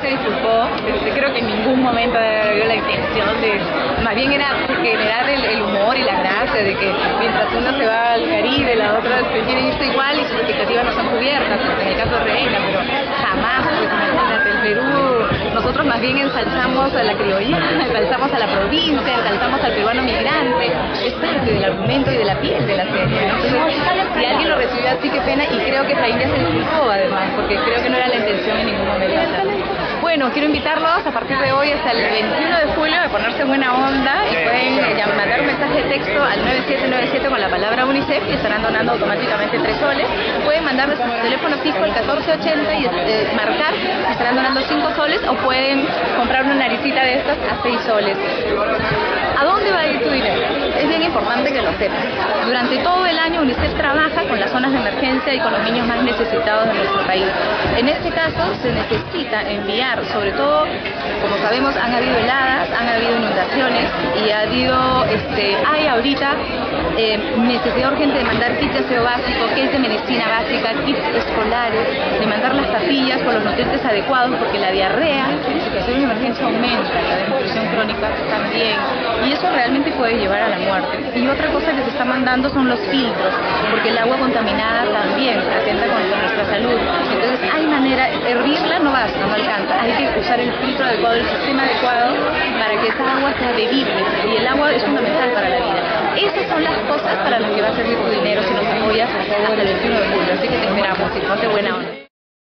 se disculpó. Creo que en ningún momento había la intención de, más bien era generar el humor y la gracia de que mientras uno se va al Caribe, la otra se quiere irse igual y sus expectativas no son cubiertas, en el caso de Reina, pero jamás, pues imagínate, el Perú, nosotros más bien ensalzamos a la criolla, ensalzamos a la provincia, ensalzamos al peruano migrante, es parte del argumento y de la piel de la serie, ¿no? Entonces, si alguien lo recibió así, qué pena, y creo que Efraín ya se disculpó además, porque creo que no era la intención en ningún momento. Bueno, quiero invitarlos a partir de hoy hasta el 21 de julio a ponerse buena onda y pueden mandar un mensaje de texto al 9797 con la palabra UNICEF y estarán donando automáticamente 3 soles. Pueden mandar desde su teléfono fijo al 1480 y marcar, estarán donando 5 soles, o pueden comprar una naricita de estas a 6 soles. ¿A dónde va a ir tu dinero? Es bien importante que lo sepan. Durante todo el año UNICEF trabaja con las zonas de emergencia y con los niños más necesitados de nuestro país. En este caso se necesita enviar, sobre todo, como sabemos, han habido heladas, han habido inundaciones y hay ahorita necesidad urgente de mandar kits de aseo básico, kits de medicina básica, kits escolares, de mandar las papillas con los nutrientes adecuados, porque la diarrea, en situación de emergencia, aumenta, la desnutrición crónica también, y eso realmente puede llevar a la muerte. Y otra cosa que se está mandando son los filtros, porque el agua contaminada también atenta contra nuestra salud. Entonces hay manera, hervirla no basta, no alcanza, hay que usar el filtro adecuado, el sistema adecuado para que esa agua sea bebible, y el agua es fundamental para la vida. Esas son las cosas para las que va a servir tu dinero si nos apoyas hasta el 21 de julio, así que te esperamos y ponte buena onda.